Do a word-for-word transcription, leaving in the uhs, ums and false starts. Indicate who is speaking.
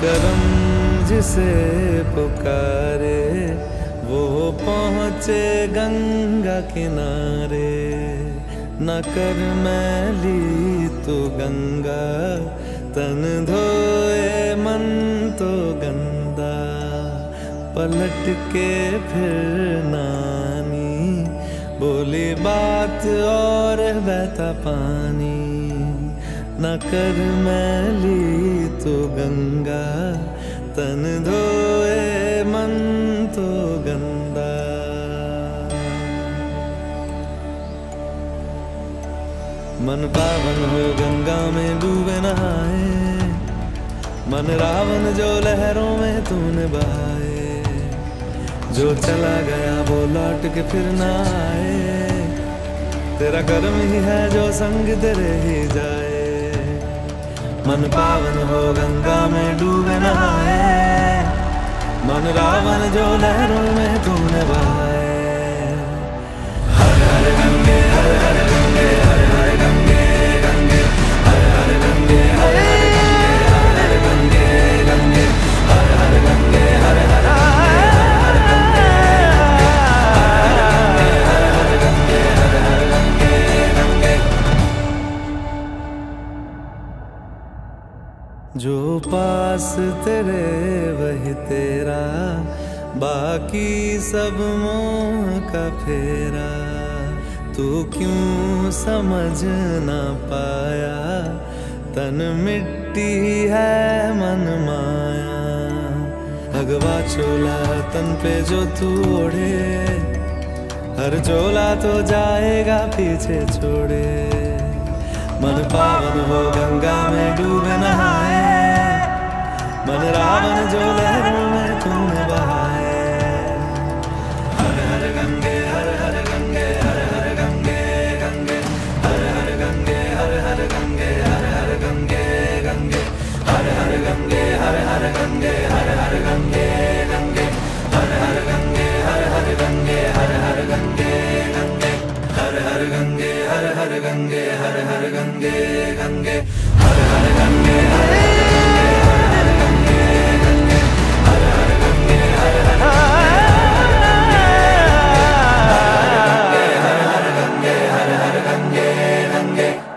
Speaker 1: करम जिसे पुकारे वो पहुँचे गंगा किनारे। न कर मैली तू गंगा तन धोए मन तो गंदा। पलट के फिर नानी बोली बात और बहता पानी। न कर मैली तू गंगा तन धोए मन तो गंदा। मन पावन हो गंगा में डूबे नहाए। मन रावण जो लहरों में तूने बहाए। जो चला गया वो लौट के फिर ना आए। तेरा कर्म ही है जो संग तेरे ही जाए। मन पावन हो गंगा में डूबे नहाए। मन रावण जो लहरों में तूने बहाए। हर हर गंगे हर हर गंगे हर हर गंगे गंगे हर हर गंगे हर हर गंगे हर हर गंगे गंगे हर हर गंगे हर हर गंगे हर हर गंगे हर हर गंगे गंगे। जो पास तेरे वही तेरा बाकी सब मोह का फेरा। तू क्यों समझ ना पाया तन मिट्टी है मन माया। भगवा चोला तन पे जो तू ओढ़े हर चोला तो जाएगा पीछे छोड़े। मन पावन हो गंगा में डूबे नहाए। मन रावण जो लहरों में तूने बहाए। हर हर गंगे हर हर गंगे हर हर गंगे गंगे हर हर गंगे हर हर गंगे हर हर गंगे गंगे हर हर गंगे हर हर गंगे हर हर गंगे गंगे हर हर गंगे हर हर गंगे हर हर गंगे गंगे हर हर गंगे हर हर गंगे हर हर गंगे गंगे हर हर गंगे हर हर गंगे गंगे हर हर गंगे हर हर गंगे हर हर गंगे हर हर गंगे गंगे।